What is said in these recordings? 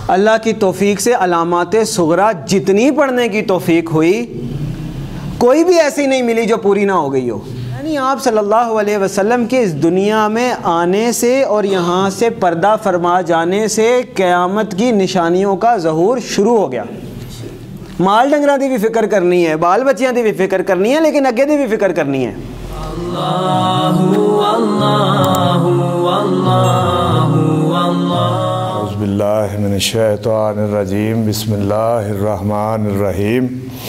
اللہ کی توفیق سے علامات صغرا جتنی پڑھنے کی توفیق ہوئی کوئی بھی ایسی نہیں ملی جو پوری نہ ہو گئی ہو. یعنی آپ صلی اللہ علیہ وسلم کے اس دنیا میں آنے سے اور یہاں سے پردہ فرما جانے سے قیامت کی نشانیوں کا ظہور شروع ہو گیا. مال ڈنگراں دی بھی فکر کرنی ہے, بال بچیاں دی بھی فکر کرنی ہے, لیکن اگے دی بھی فکر کرنی ہے. اعوذ باللہ من الشیطان الرجیم. بسم اللہ الرحمن الرحیم.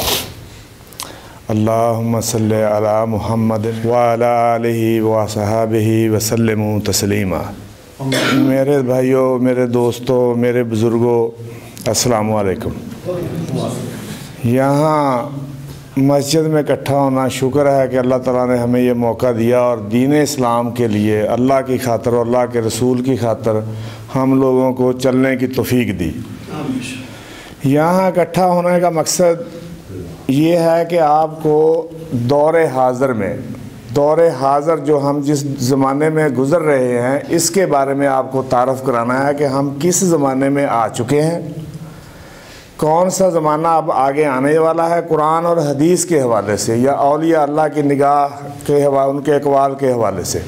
اللہم صلی علی محمد وعلی آلہ وصحابہ وسلم تسلیما. میرے بھائیوں, میرے دوستوں, میرے بزرگوں, السلام علیکم. یہاں مسجد میں اکٹھا ہونا شکر ہے کہ اللہ تعالیٰ نے ہمیں یہ موقع دیا اور دین اسلام کے لیے اللہ کی خاطر اور اللہ کے رسول کی خاطر ہم لوگوں کو چلنے کی توفیق دی. یہاں اکٹھا ہونے کا مقصد یہ ہے کہ آپ کو دور حاضر میں, دور حاضر جو ہم جس زمانے میں گزر رہے ہیں اس کے بارے میں آپ کو تعارف کرانا ہے کہ ہم کس زمانے میں آ چکے ہیں, کون سا زمانہ اب آگے آنے والا ہے قرآن اور حدیث کے حوالے سے یا اولیاء اللہ کی نگاہ کے ان کے اقوال کے حوالے سے.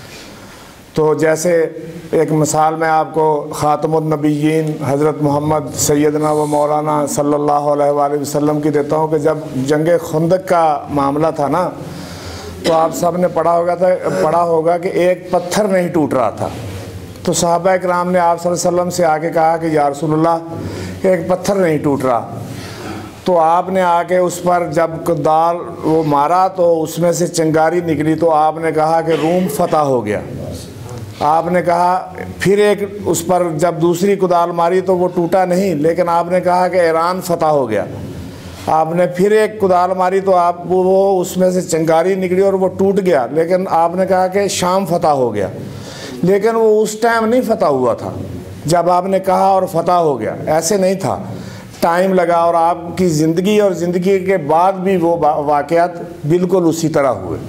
تو جیسے ایک مثال میں آپ کو خاتم النبیین حضرت محمد سیدنا و مولانا صلی اللہ علیہ وآلہ وسلم کی دیتا ہوں کہ جب جنگ خندق کا معاملہ تھا نا, تو آپ سب نے پڑھا ہوگا کہ ایک پتھر نہیں ٹوٹ رہا تھا. تو صحابہ کرام نے آپ صلی اللہ علیہ وسلم سے آ کے کہا کہ یا رسول اللہ ایک پتھر نہیں ٹوٹ رہا. تو آپ نے آ کے اس پر جب کدال وہ مارا تو اس میں سے چنگاری نکلی, تو آپ نے کہا کہ روم فتح ہو گیا. آپ نے کہا پھر ایک اس پر جب دوسری کدال ماری تو وہ ٹوٹا نہیں, لیکن آپ نے کہا کہ ایران فتح ہو گیا. آپ نے پھر ایک کدال ماری تو وہ اس میں سے چنگاری نکلی اور وہ ٹوٹ گیا, لیکن آپ نے کہا کہ شام فتح ہو گیا. لیکن وہ اس ٹائم نہیں فتح ہوا تھا جب آپ نے کہا اور فتح ہو گیا, ایسے نہیں تھا, ٹائم لگا. اور آپ کی زندگی اور زندگی کے بعد بھی وہ واقعات بالکل اسی طرح ہوئے.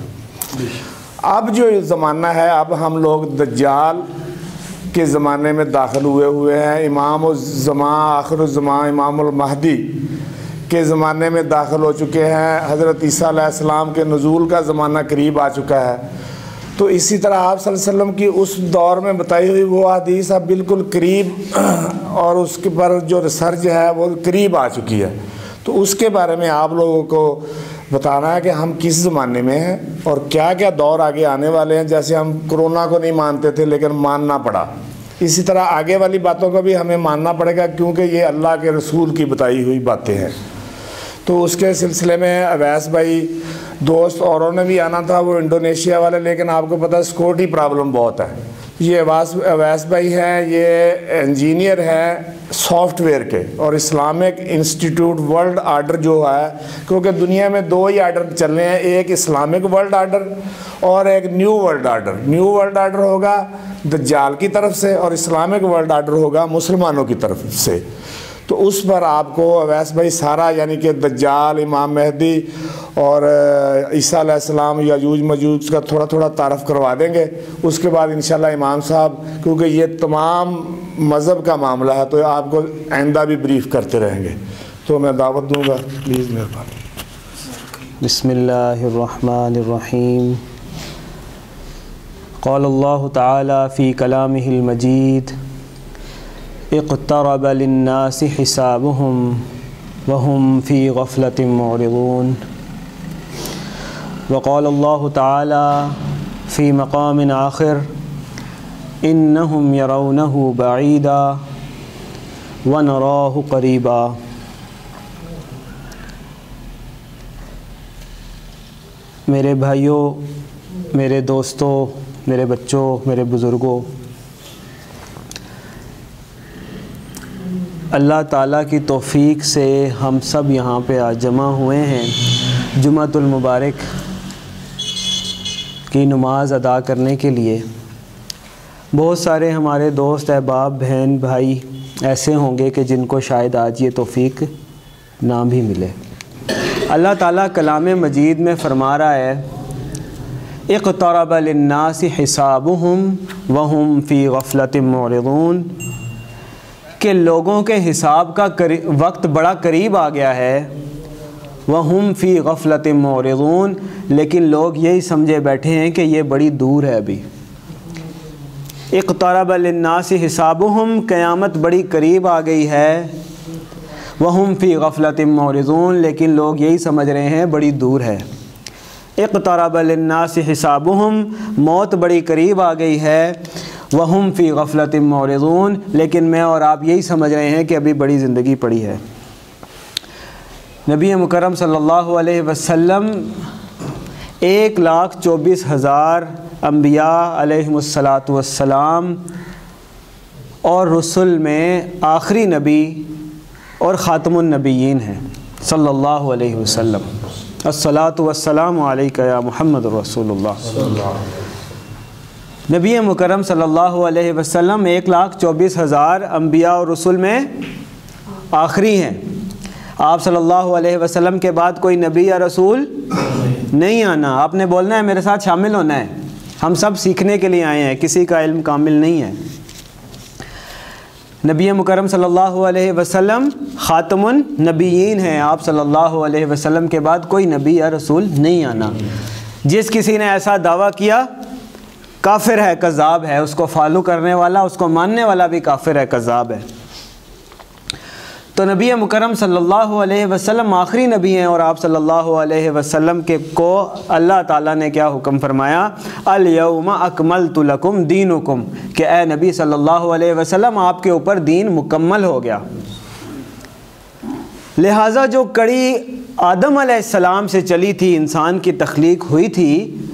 اب جو زمانہ ہے, اب ہم لوگ دجال کے زمانے میں داخل ہوئے ہیں. امام الزمان آخر الزمان امام المہدی کے زمانے میں داخل ہو چکے ہیں. حضرت عیسیٰ علیہ السلام کے نزول کا زمانہ قریب آ چکا ہے. تو اسی طرح آپ صلی اللہ علیہ وسلم کی اس دور میں بتائی ہوئی وہ حدیث اب بالکل قریب اور اس کے پر جو ریسرچ ہے وہ قریب آ چکی ہے. تو اس کے بارے میں آپ لوگوں کو بتانا ہے کہ ہم کس زمانے میں ہیں اور کیا کیا دور آگے آنے والے ہیں. جیسے ہم کرونا کو نہیں مانتے تھے لیکن ماننا پڑا, اسی طرح آگے والی باتوں کو بھی ہمیں ماننا پڑے گا کیونکہ یہ اللہ کے رسول کی بتائی ہوئی باتیں ہیں. تو اس کے سلسلے میں اویس بھائی دوست اوروں نے بھی آنا تھا, وہ انڈونیشیا والے, لیکن آپ کو پتہ ہے سیکورٹی پرابلم بہت ہے. یہ اویس بھائی ہیں, یہ انجینئر ہیں سافٹ ویئر کے, اور اسلامک انسٹیٹیوٹ ورلڈ آرڈر جو ہے, کیونکہ دنیا میں دو ہی آرڈر چل رہے ہیں, ایک اسلامک ورلڈ آرڈر اور ایک new world order. New world order ہوگا دجال کی طرف سے اور اسلامک ورلڈ آرڈر ہوگا مسلمانوں کی طرف سے. تو اس پر آپ کو اویس بھائی سارا یعنی کہ دجال, امام مہدی اور عیسیٰ علیہ السلام, یاجوج ماجوج کا تھوڑا تھوڑا تعارف کروا دیں گے. اس کے بعد انشاءاللہ امام صاحب, کیونکہ یہ تمام مذہب کا معاملہ ہے تو آپ کو آئندہ بھی بریف کرتے رہیں گے. تو میں دعوت دوں گا, پلیز مہربانی. بسم اللہ الرحمن الرحیم. قال اللہ تعالی فی کلامہ المجید اقترب للناس حسابهم وهم في غفلة معرضون. وقال الله تعالى في مقام آخر إنهم يرونه بعيدا ونراه قريبا. میرے بھائیوں, میرے دوستوں, میرے بچوں, میرے بزرگوں, اللہ تعالیٰ کی توفیق سے ہم سب یہاں پہ آج جمع ہوئے ہیں جمعۃ المبارک کی نماز ادا کرنے کے لیے. بہت سارے ہمارے دوست احباب, بہن بھائی ایسے ہوں گے کہ جن کو شاید آج یہ توفیق نہ بھی ملے. اللہ تعالیٰ کلام مجید میں فرما رہا ہے اقترب للناس حسابهم وهم فی غفلۃ معرضون. کہ لوگوں کے حساب کا وقت بڑا قریب آ گیا ہے، وَهُمْ فِي غَفْلَةٍ مُعْرِضُونَ، لیکن لوگ یہی سمجھے بیٹھے ہیں کہ یہ بڑی دور ہے ابھی۔ اقترب للناس حسابهم، قیامت بڑی قریب آ گئی ہے، وَهُمْ فِي غَفْلَةٍ مُعْرِضُونَ، لیکن لوگ یہی سمجھ رہے ہیں بڑی دور ہے۔ اقترب للناس حسابهم، موت بڑی قریب آ گئی ہے، وَهُمْ فِي غَفْلَةٍ مُعْرِضُونَ، لیکن میں اور آپ یہی سمجھ رہے ہیں کہ ابھی بڑی زندگی پڑی ہے۔ نبی مکرم صلی اللہ علیہ وسلم 1,24,000 انبیاء علیہم السلام اور رسل میں آخری نبی اور خاتم النبیین ہیں صلی اللہ علیہ وسلم۔ الصلاۃ والسلام علیک یا محمد رسول اللہ۔ نبی مکرم صلی اللہ علیہ وسلم 1,24,000 انبیاء اور رسل میں آخری ہیں۔ آپ صلی اللہ علیہ وسلم کے بعد کوئی نبی یا رسول نہیں آنا۔ آپ نے بولنا ہے میرے ساتھ شامل ہونا ہے، ہم سب سیکھنے کے لیے آئے ہیں، کسی کا علم کامل نہیں ہے۔ نبی مکرم صلی اللہ علیہ وسلم خاتم النبیین ہیں، آپ صلی اللہ علیہ وسلم کے بعد کوئی نبی یا رسول نہیں آنا۔ جس کسی نے ایسا دعویٰ کیا کافر ہے، کذاب ہے، اس کو فالو کرنے والا، اس کو ماننے والا بھی کافر ہے، کذاب ہے۔ تو نبی مکرم صلی اللہ علیہ وسلم آخری نبی ہیں، اور آپ صلی اللہ علیہ وسلم کو اللہ تعالیٰ نے کیا حکم فرمایا؟ الیوم اکملت لکم دینکم، کہ اے نبی صلی اللہ علیہ وسلم آپ کے اوپر دین مکمل ہو گیا۔ لہٰذا جو کڑی آدم علیہ السلام سے چلی تھی، انسان کی تخلیق ہوئی تھی،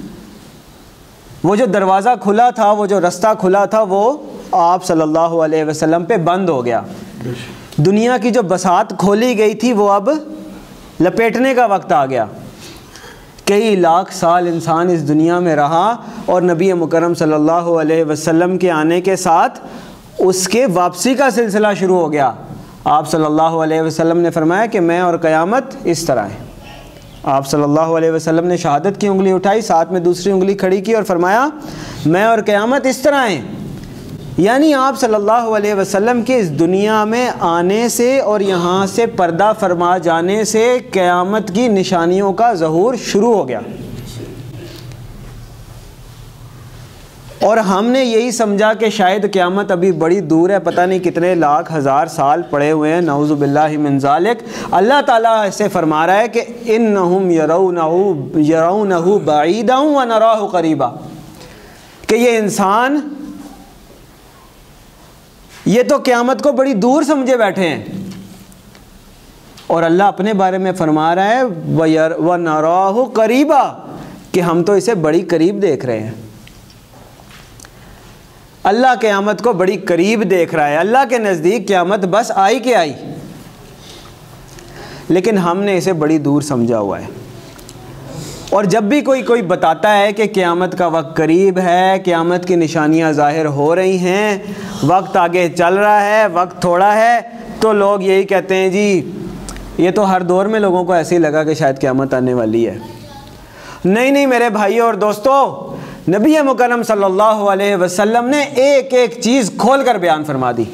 وہ جو دروازہ کھلا تھا، وہ جو رستہ کھلا تھا، وہ آپ صلی اللہ علیہ وسلم پہ بند ہو گیا۔ دنیا کی جو بساط کھولی گئی تھی وہ اب لپیٹنے کا وقت آ گیا۔ کئی لاکھ سال انسان اس دنیا میں رہا، اور نبی مکرم صلی اللہ علیہ وسلم کے آنے کے ساتھ اس کے واپسی کا سلسلہ شروع ہو گیا۔ آپ صلی اللہ علیہ وسلم نے فرمایا کہ میں اور قیامت اس طرح ہے۔ آپ صلی اللہ علیہ وسلم نے شہادت کی انگلی اٹھائی، ساتھ میں دوسری انگلی کھڑی کی اور فرمایا میں اور قیامت اس طرح ہیں۔ یعنی آپ صلی اللہ علیہ وسلم کے اس دنیا میں آنے سے اور یہاں سے پردہ فرما جانے سے قیامت کی نشانیوں کا ظہور شروع ہو گیا، اور ہم نے یہی سمجھا کہ شاید قیامت ابھی بڑی دور ہے، پتہ نہیں کتنے لاکھ ہزار سال پڑے ہوئے ہیں، نعوذ باللہ من ذالک۔ اللہ تعالیٰ ایسے فرما رہا ہے کہ انہم یرونہ بعیدا ونراہ قریبا، کہ یہ انسان یہ تو قیامت کو بڑی دور سمجھے بیٹھے ہیں، اور اللہ اپنے بارے میں فرما رہا ہے وَنَرَاهُ قَرِيبًا، کہ ہم تو اسے بڑی قریب دیکھ رہے ہیں۔ اللہ قیامت کو بڑی قریب دیکھ رہا ہے، اللہ کے نزدیک قیامت بس آئی کہ آئی، لیکن ہم نے اسے بڑی دور سمجھا ہوا ہے۔ اور جب بھی کوئی بتاتا ہے کہ قیامت کا وقت قریب ہے، قیامت کی نشانیاں ظاہر ہو رہی ہیں، وقت آگے چل رہا ہے، وقت تھوڑا ہے، تو لوگ یہی کہتے ہیں جی یہ تو ہر دور میں لوگوں کو ایسے ہی لگا کہ شاید قیامت آنے والی ہے۔ نہیں میرے بھائیوں اور دوستو، نبی مکرم صلی اللہ علیہ وسلم نے ایک ایک چیز کھول کر بیان فرما دی۔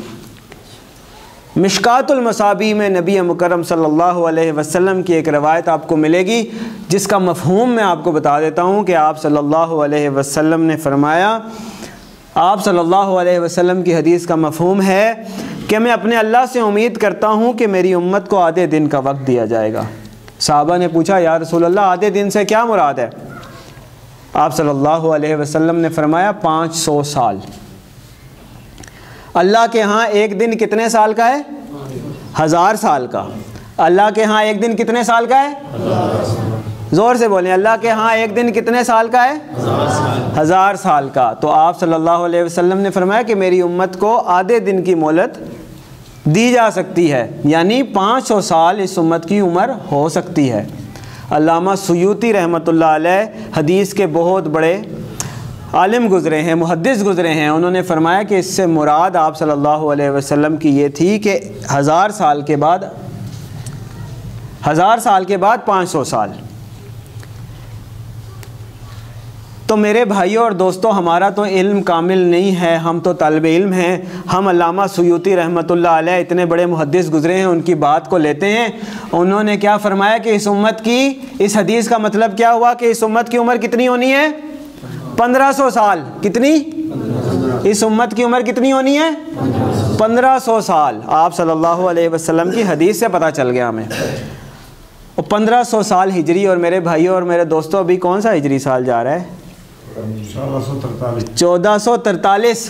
مشکات المصابیح میں نبی مکرم صلی اللہ علیہ وسلم کی ایک روایت آپ کو ملے گی، جس کا مفہوم میں آپ کو بتا دیتا ہوں کہ آپ صلی اللہ علیہ وسلم نے فرمایا، آپ صلی اللہ علیہ وسلم کی حدیث کا مفہوم ہے کہ میں اپنے اللہ سے امید کرتا ہوں کہ میری امت کو آدھے دن کا وقت دیا جائے گا۔ صحابہ نے پوچھا یا رسول اللہ آدھے دن سے کیا مراد ہے؟ آپ صلی اللہ علیہ وسلم نے فرمایا 500 سال۔ اللہ کے ہاں ایک دن کتنے سال کا ہے؟ 1000 سال کا۔ اللہ کے ہاں ایک دن کتنے سال کا ہے؟ زور سے بولیں، اللہ کے ہاں ایک دن کتنے سال کا ہے؟ 1000 سال کا۔ تو آپ صلی اللہ علیہ وسلم نے فرمایا کہ میری امت کو آدھے دن کی مہلت دی جا سکتی ہے، یعنی 500 سال اس امت کی عمر ہو سکتی ہے۔ علامہ سیوطی رحمۃ اللہ علیہ حدیث کے بہت بڑے عالم گزرے ہیں، محدث گزرے ہیں، انہوں نے فرمایا کہ اس سے مراد آپ صلی اللہ علیہ وسلم کی یہ تھی کہ 1000 سال کے بعد 500 سال۔ تو میرے بھائیوں اور دوستوں، ہمارا تو علم کامل نہیں ہے، ہم تو طالب علم ہیں۔ ہم علامہ سیوطی رحمۃ اللہ علیہ اتنے بڑے محدث گزرے ہیں، ان کی بات کو لیتے ہیں۔ انہوں نے کیا فرمایا کہ اس امت کی، اس حدیث کا مطلب کیا ہوا کہ اس امت کی عمر کتنی ہونی ہے؟ 1500 سال۔ کتنی؟ اس امت کی عمر کتنی ہونی ہے؟ 1500 سال۔ آپ صلی اللہ علیہ وسلم کی حدیث سے پتہ چل گیا ہمیں۔ 1500 سال ہجری، اور میرے بھائیوں اور میرے دوستوں ابھی کون سا ہجری سال جا رہا ہے؟ 1443۔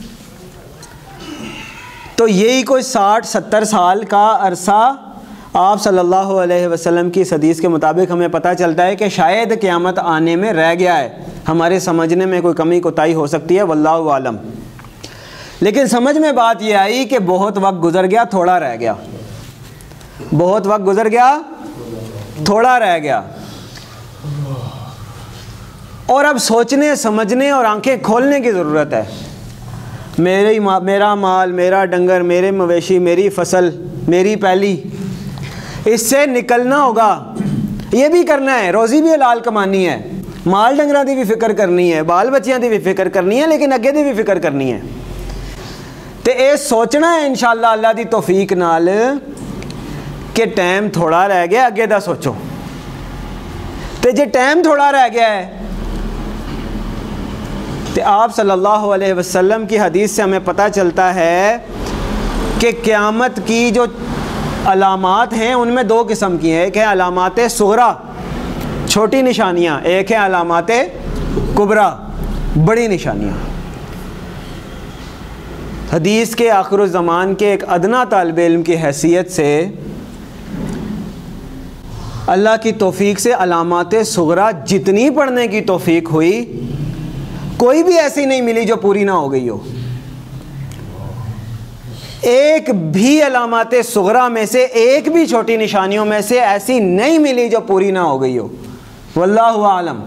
تو یہی کوئی 60-70 سال کا عرصہ آپ صلی اللہ علیہ وسلم کی اس حدیث کے مطابق ہمیں پتہ چلتا ہے کہ شاید قیامت آنے میں رہ گیا ہے۔ ہمارے سمجھنے میں کوئی کمی کوتاہی ہو سکتی ہے، واللہ عالم۔ لیکن سمجھ میں بات یہ آئی کہ بہت وقت گزر گیا، تھوڑا رہ گیا۔ بہت وقت گزر گیا، تھوڑا رہ گیا۔ اور اب سوچنے، سمجھنے اور آنکھیں کھولنے کی ضرورت ہے۔ میرا مال، میرا ڈنگر، میرے مویشی، میری فصل، میری پیلی، اس سے نکلنا ہوگا۔ یہ بھی کرنا ہے، روزی بھی حلال کمانی ہے، مال ڈنگراں دی بھی فکر کرنی ہے، بال بچیاں دی بھی فکر کرنی ہے، لیکن اگے دی بھی فکر کرنی ہے۔ تے اے سوچنا ہے انشاءاللہ اللہ دی توفیق نال کہ ٹائم تھوڑا رہ گیا، اگے دا سوچو۔ تے جے ٹائم تھوڑا رہ گیا ہے تے آپ صلی اللہ علیہ وسلم کی حدیث سے ہمیں پتہ چلتا ہے کہ قیامت کی جو علامات ہیں ان میں دو قسم کی ہیں۔ ایک ہے علامات صغریٰ، چھوٹی نشانیاں، ایک ہے علامات کبریٰ، بڑی نشانیاں۔ حدیث کے آخر الزمان کے ایک ادنا طالب علم کی حیثیت سے اللہ کی توفیق سے علامات صغریٰ جتنی پڑھنے کی توفیق ہوئی، کوئی بھی ایسی نہیں ملی جو پوری نہ ہو گئی ہو۔ ایک بھی علامات صغریٰ میں سے، ایک بھی چھوٹی نشانیوں میں سے ایسی نہیں ملی جو پوری نہ ہو گئی ہو، واللہ عالم۔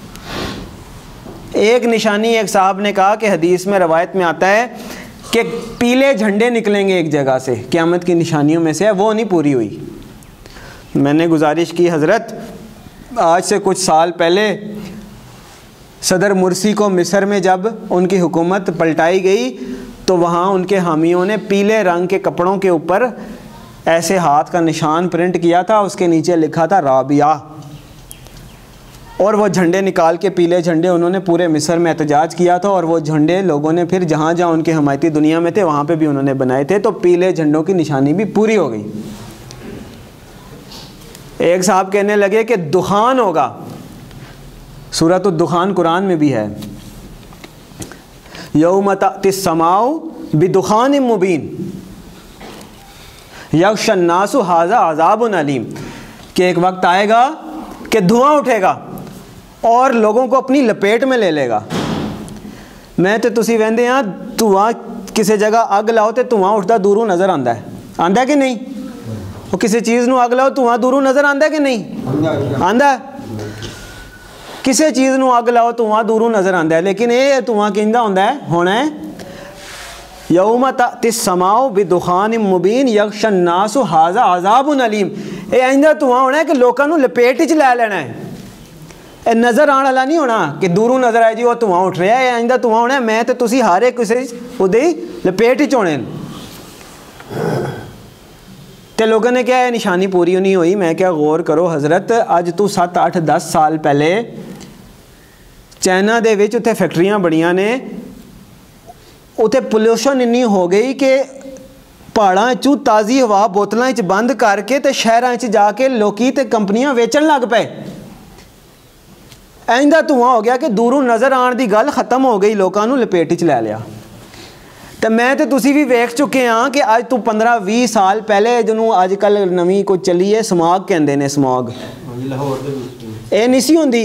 ایک نشانی، ایک صاحب نے کہا کہ حدیث میں روایت میں آتا ہے کہ پیلے جھنڈے نکلیں گے ایک جگہ سے، قیامت کی نشانیوں میں سے، وہ نہیں پوری ہوئی۔ میں نے گزارش کی حضرت، آج سے کچھ سال پہلے صدر مرسی کو مصر میں جب ان کی حکومت پلٹائی گئی تو وہاں ان کے حامیوں نے پیلے رنگ کے کپڑوں کے اوپر ایسے ہاتھ کا نشان پرنٹ کیا تھا، اس کے نیچے لکھا تھا رابعہ، اور وہ جھنڈے نکال کے، پیلے جھنڈے انہوں نے پورے مصر میں احتجاج کیا تھا، اور وہ جھنڈے لوگوں نے پھر جہاں جہاں ان کے حمایتی دنیا میں تھے وہاں پہ بھی انہوں نے بنائے تھے، تو پیلے جھنڈوں کی نشانی بھی پوری ہو گئی۔ ایک صاحب کہنے لگے کہ دخان ہوگا، سورۃ الدخان قرآن میں بھی ہے، یوم تأتی السماء بدخان مبین یغشی الناس ھذا عذاب علیم، کہ ایک وقت آئے گا کہ دھواں اٹھے گا اور لوگوں کو اپنی لپیٹ میں لے لے گا۔ میں تے تسی ویندے ہاں دھواں کسی جگہ اگ لاؤ تے دھواں اٹھتا دوروں نظر آندا ہے کہ نہیں؟ وہ کسی چیز نو اگ لاؤ دھواں دوروں نظر آندا ہے کہ نہیں؟ آندا ہے۔ کسی چیز نو اگ لاؤ دھواں دوروں نظر آندا ہے، لیکن یہ دھواں کیندا ہوندا ہے، ہونا ہے یوم تأتی السماء بدخان مبین یغشی الناس ھذا عذاب علیم۔ یہ آئندہ دھواں ہونا ہے کہ لوکاں نو لپیٹ وچ لے لینا ہے، یہ نظر آنے والا نہیں ہونا کہ دوروں نظر آئے جی وہ دھواں اٹھ رہا ہے۔ یہ آئندہ دھواں ہونا ہے میں تے تسی ہر ایک کسی اودے لپیٹ وچ ہونے۔ تے لوگوں نے کیا ہے نشانی پوری نہیں ہوئی۔ میں کیا غور کرو حضرت، اج تو 7, 8, 10 سال پہلے چائنا دے وچ اتنے فیکٹریاں بڑیاں نے، اتنے پولوشن انی ہو گئی کہ پہاڑاں چوں تازی ہوا بوتلاں وچ بند کر کے تے شہراں وچ جا کے لوکی تے کمپنیاں ویچن لگ پے۔ آئندہ دھواں ہو گیا کہ دوروں نظر آن دی گل ختم ہو گئی، لوکاں نوں لپیٹ وچ لے لیا۔ تو میں تے تسی بھی ویکھ چکے ہاں کہ اج تو 15-20 سال پہلے جنوں اج کل نویں کوئی چلی ہے سماگ کہندے نے، سماگ اے نہیں سی ہوندی،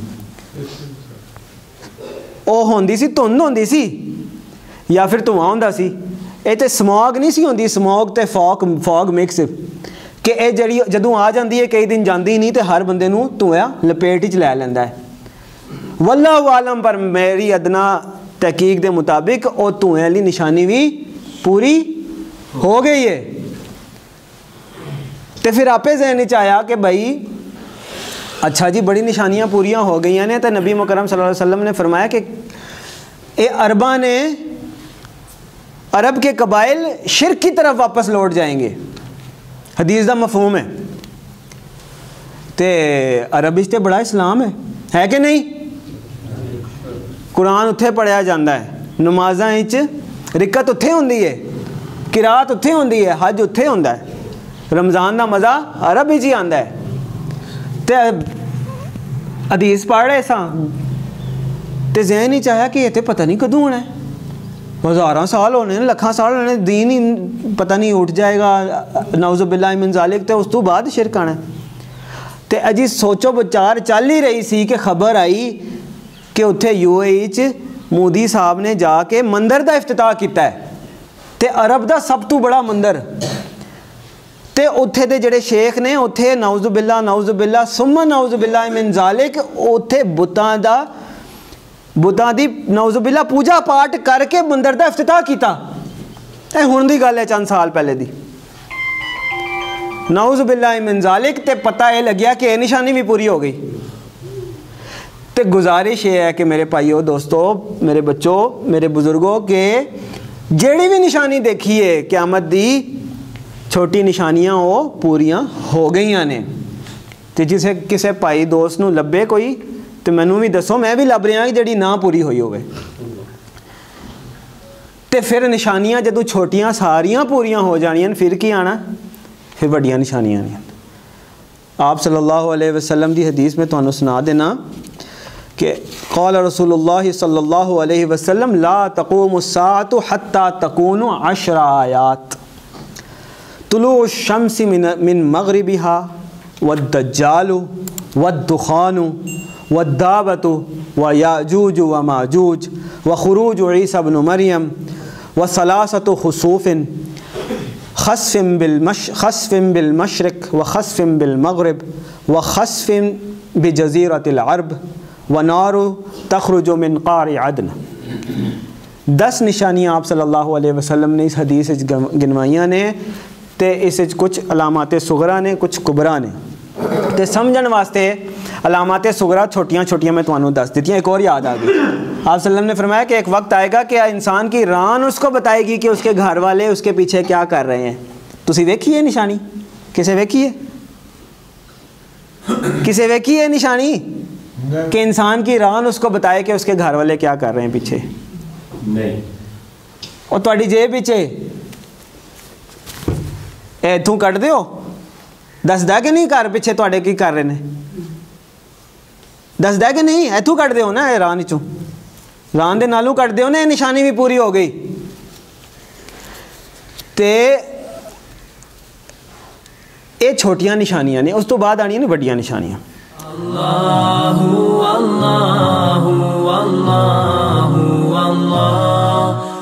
او ہوندی سی دھند ہوندی سی یا پھر دھواں ہوندا سی، اے تے سماگ نہیں سی ہوندی، سماگ تے فاگ مکس، کہ اے جڑی جدوں آ جاندی ہے کئی دن جاندی نہیں تے ہر بندے نوں دھواں لپیٹ وچ لے لیندا ہے۔ واللہ عالم، پر میری ادنا تحقیق دے مطابق او دھوئیں والی نشانی بھی پوری ہو گئی ہے۔ تے پھر آپے ذہن وچ آیا کہ بھائی اچھا جی بڑی نشانیاں پوریاں ہو گئی ہیں تو نبی مکرم صلی اللہ علیہ وسلم نے فرمایا کہ اے عرباں نے عرب کے قبائل شرک کی طرف واپس لوٹ جائیں گے. حدیث دا مفہوم ہے تے عرب تے بڑا اسلام ہے کہ نہیں؟ قرآن اتھے پڑھیا جاندہ ہے, نمازاں رکعت اتھے ہوندی ہے, قرات اتھے ہوندی ہے, حج اتھے ہوندا ہے, رمضان دا مزہ عرب ہی آندا ہے. تے حدیث پڑھ رہے ساں تے ذہن ہی چاہیا کہ یہ تے پتہ نہیں کدوں ہونا ہے, ہزاراں سال ہونے لکھاں سال ہونے, دین ہی پتہ نہیں اٹھ جائے گا نعوذ باللہ من ذالک, تے اس تو بعد شرک آنا ہے. تے اجی سوچو بچار چل ہی رہی سی کہ خبر آئی کہ اتھے UAE مودی صاحب نے جا کے مندر دا افتتاح کیتا ہے, تے عرب دا سب تو بڑا مندر, تے اتھے دے جڑے شیخ نے اتھے نعوذ باللہ ثم نعوذ باللہ من ذالک اتھے بتاں دی نعوذ باللہ پوجا پاٹ کر کے مندر دا افتتاح کیتا. اے ہن دی گل ہے چند سال پہلے دی, نعوذ باللہ من ذالک. تے پتہ یہ لگیا کہ یہ نشانی بھی پوری ہو گئی. تے گزارش یہ ہے کہ میرے بھائیو دوستو میرے بچوں میرے بزرگوں کہ جیڑی بھی نشانی دیکھیے قیامت دی چھوٹی نشانیاں وہ پوریاں ہو گئیاں نے. تے جسے کسے بھائی دوست نو لبے کوئی تے مینوں بھی دسو, میں بھی لب رہا کہ جڑی نہ پوری ہوئی ہوئے. تے پھر نشانیاں جدو چھوٹیاں ساریاں پوریاں ہو جانیاں پھر کی آنا, پھر بڑیاں نشانیاں آنیاں. آپ صلی اللہ علیہ وسلم دی حدیث میں تمہیں سنا دینا کہ قال رسول اللہ صلی اللہ علیہ وسلم لا تقوم الساعة حتى تكون 10 آیات طلوع الشمس من مغربها والدجال والدخان والدابة ويأجوج وماجوج وخروج عيسى بن مريم وثلاثة خسوف خسف بالمشرق وخسف بالمغرب وخسف بجزيرة العرب ونار تخرج من قار عدن. 10 نشانیاں آپ صلی اللہ علیہ وسلم نے اس حدیث گنوائیاں نے, تے اس کچھ علامات صغرا نے کچھ کبرا نے. تے سمجھن واسطے علامات صغرا چھوٹیاں چھوٹیاں میں تمہیں دس دیتیاں. ایک اور یاد آ گئی, آپ صلی اللہ علیہ وسلم نے فرمایا کہ ایک وقت آئے گا کہ انسان کی ران اس کو بتائے گی کہ اس کے گھر والے اس کے پیچھے کیا کر رہے ہیں. تسی ویکھیے نشانی, کسے ویکھیے, کسے ویکھیے نشانی کہ انسان کی ران اس کو بتائے کہ اس کے گھر والے کیا کر رہے ہیں پیچھے؟ نہیں. اور تہاڈی جیب پیچھے اتوں کٹ دیو دسدا کہ نہیں گھر پیچھے تہاڈے کی کر رہے ہیں, دسدا کہ نہیں؟ اتوں کٹ دیو نا, ران چوں ران دے نالوں کٹ دیو نا, یہ نشانی بھی پوری ہو گئی. تے یہ چھوٹیاں نشانیاں نے, اس تو بعد آنی نے بڑیاں نشانیاں. اللہ